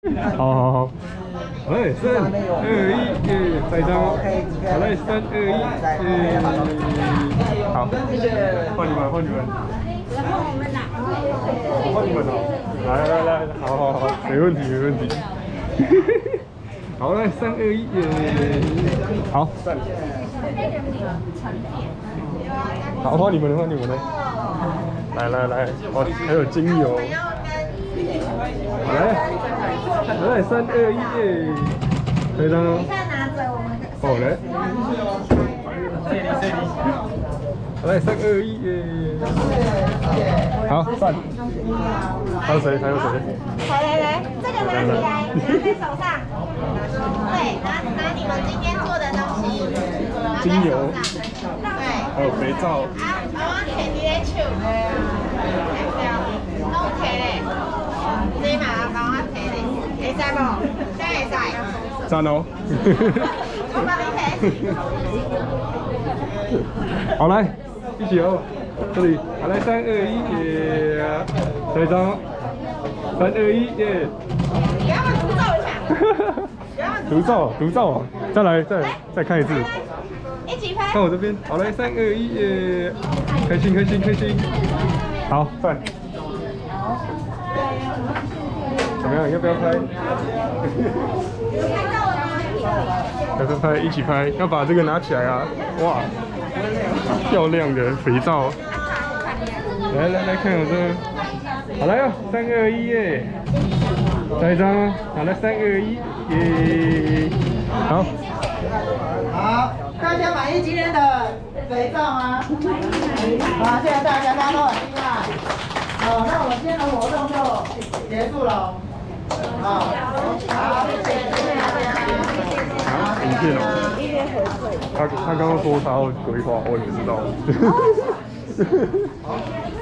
好好好，来3、2、1，再一张哦。好来3、2、1，好，谢谢。换你们，换你们。然后我们哪？换你们哦。来，好，没问题，没问题。好，来3、2、1，好，散。好，换你们了，换你们了。来，哦，还有精油。来3、2、1，这张哦。拿着我们的。好嘞。来3、2、1，好，散。还有谁？来， 这个拿起来，拿在手上。对，拿你们今天做的东西。 精油。 对。 还有肥皂。 啊，我摕你咧手。拢摕咧。你嘛帮我摕咧，会使无？真会使。 赞哦。 我帮你摕。 好，来，一起哦，这里，好来3、2、1，这张，3、2、1， 给他们独奏一下。 独奏，再来，再看一次。 一起拍。 看我这边，好来3、2、1，开心。好，赞。怎么样？要不要拍？拍，一起拍，要把这个拿起来啊！哇，漂亮的肥皂。来看我这，好来哦，3、2、1，再一张哦，好来3、2、1，好。 好，大家满意今天的肥皂吗？好，谢谢大家，大家都很厉害。好，那我们今天的活动就结束了。好，谢谢大家。 影片哦，他刚刚说他要规划，我也不知道。